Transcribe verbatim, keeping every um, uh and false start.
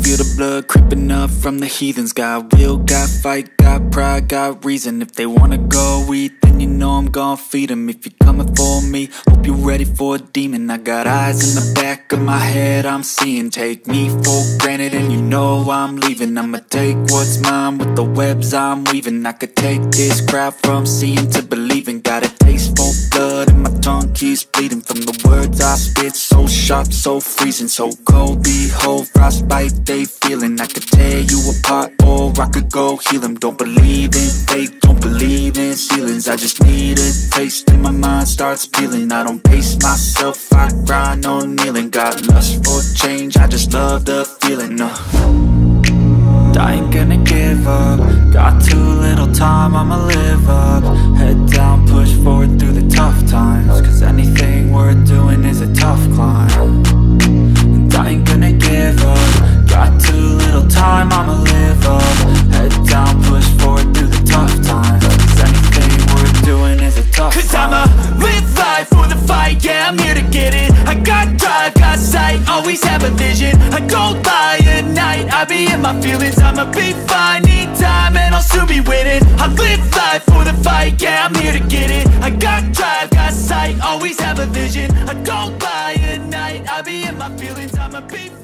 feel the blood creeping up from the heathens. Got will, got fight, got pride, got reason. If they wanna go eat, then you know I'm gon' feed them. If you're coming for me, hope you're ready for a demon. I got eyes in the back of my head, I'm seeing. Take me for granted and you know I'm leaving. I'ma take what's mine with the webs I'm weaving. I could take this crowd from seeing to believing. Got a taste for blood and my tongue keeps bleeding from the words I spit. So sharp, so freezing, so cold. Behold, frostbite they feeling. I could tear you apart or I could go heal them. Don't believe in fate, don't believe in ceilings. I just need a taste and my mind starts peeling. I don't pace myself, I grind on kneeling. Got lust for change, I just love the feeling. uh. I ain't gonna give up. Got too little time, I'ma live up. Head down, push forward through the tough times. Cause anything worth doing is a tough climb. And I ain't gonna give up. Got too little time, I'ma live up. Head down, push forward through the tough times. Cause anything worth doing is a tough Cause climb. I'ma live life for the fight, yeah, I'm here to get it. I got drive, got sight, always have a vision. I don't lie at night, I be in my feelings. I'ma be fine, need time, and I'll soon be winning. I live life for the fight, yeah, I'm here to get it. I got drive, got sight, always have a vision. I don't lie at night, I be in my feelings. I'ma be